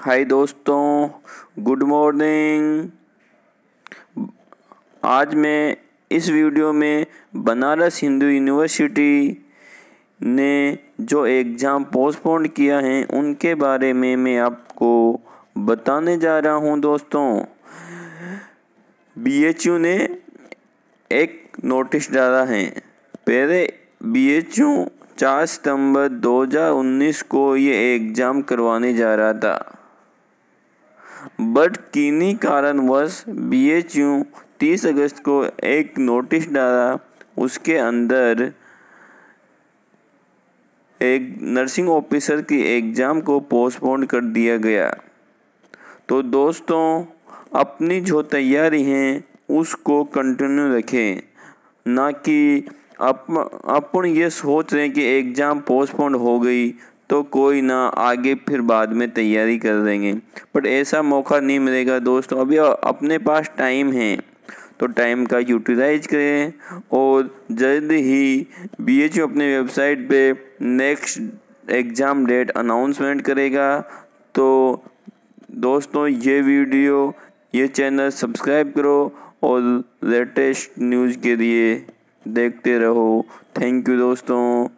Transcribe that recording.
हाय दोस्तों, good morning. आज मैं इस वीडियो में बनारस हिंदू यूनिवर्सिटी ने जो एग्ज़ाम पोस्टपोन किया है उनके बारे में मैं आपको बताने जा रहा हूं। दोस्तों, बीएचयू ने एक नोटिस डाला है। पहले बीएचयू 4 सितंबर 2019 को ये एग्ज़ाम करवाने जा रहा था, बट किन्हीं कारणवश बीएचयू 30 अगस्त को एक नोटिस डाला। उसके अंदर एक नर्सिंग ऑफिसर की एग्ज़ाम को पोस्टपोन कर दिया गया। तो दोस्तों, अपनी जो तैयारी है उसको कंटिन्यू रखें, ना कि अपन ये सोच रहे हैं कि एग्ज़ाम पोस्टपोन हो गई तो कोई ना, आगे फिर बाद में तैयारी कर देंगे। बट ऐसा मौका नहीं मिलेगा दोस्तों। अभी अपने पास टाइम है तो टाइम का यूटिलाइज करें, और जल्द ही बीएचयू अपने वेबसाइट पे नेक्स्ट एग्ज़ाम डेट अनाउंसमेंट करेगा। तो दोस्तों, ये चैनल सब्सक्राइब करो और लेटेस्ट न्यूज़ के लिए देखते रहो। थैंक यू दोस्तों।